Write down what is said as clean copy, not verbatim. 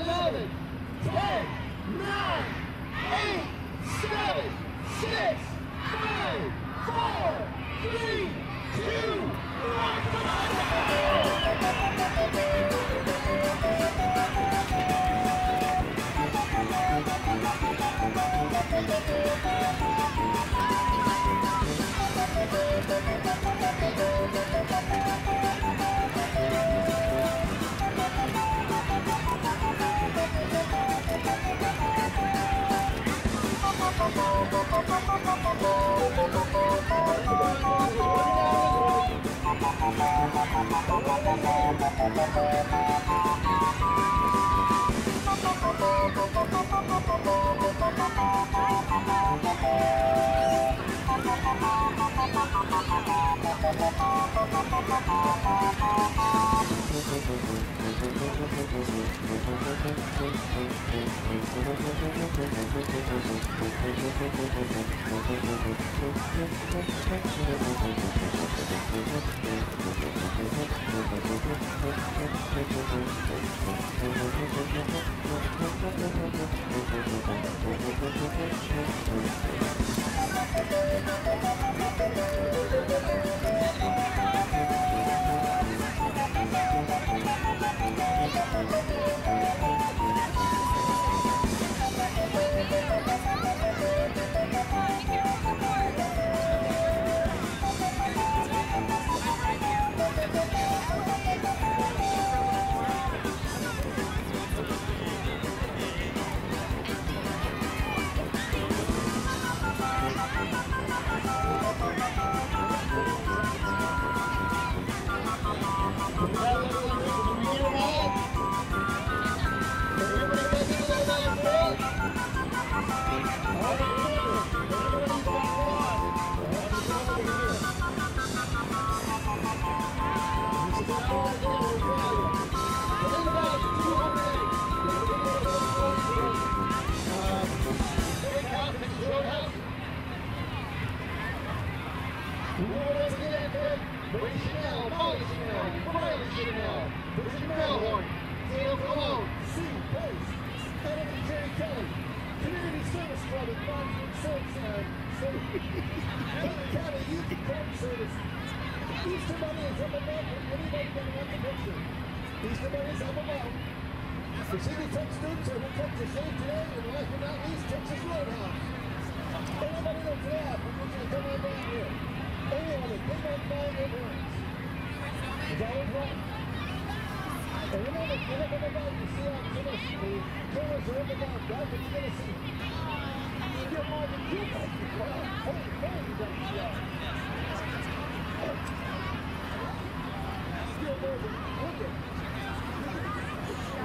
11, 10, 9, 8, 7, 6, 5, 4, 3, 2, For CVPH students, I will come to shade today, and last but not least, Texas Roadhouse. Anybody that's left, I want you to come on down here. Anyone that did not find your parents. It's always right. And remember, get up on the bike, you see out in the cameras are in the back, guys, what are you going to see? You get more than 2 bucks. Wow, holy man, you got to see out.